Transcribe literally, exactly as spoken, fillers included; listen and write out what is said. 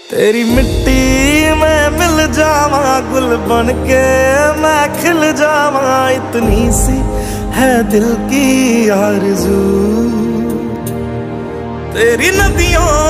तेरी मिट्टी में मिल जावा, गुल बन के मैं खिल जावा, इतनी सी है दिल की आरज़ू। तेरी नदियों